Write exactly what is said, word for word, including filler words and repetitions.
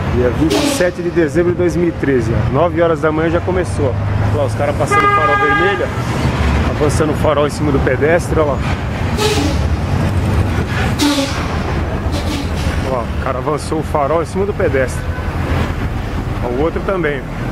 Dia vinte e sete de dezembro de dois mil e treze, ó. nove horas da manhã já começou. Olha lá, os caras passando o farol vermelho, avançando o farol em cima do pedestre, olha lá. Olha lá, o cara avançou o farol em cima do pedestre. O outro também.